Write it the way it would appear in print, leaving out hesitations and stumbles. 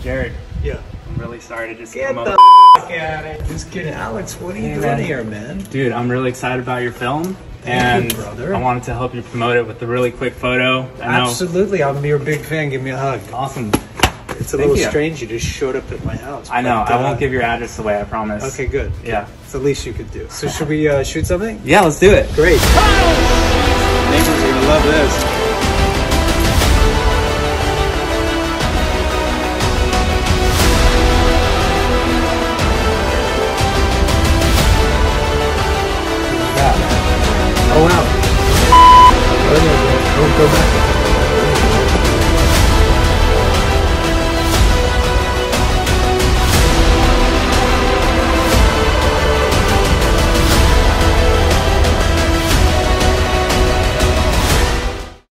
Jared. Yeah. I'm really sorry to just Get come the over. f*** out of here. Just kidding. Alex, what are you doing man. here, man? Dude, I'm really excited about your film. Thank you, brother. I wanted to help you promote it with a really quick photo. I know. Absolutely. I'm your big fan. Give me a hug. Awesome. It's a little strange you just showed up at my house. I know. I won't give your address away, I promise. Okay, good. Yeah. It's the least you could do. So should we shoot something? Yeah, let's do it. Great. Neighbors are going to love this.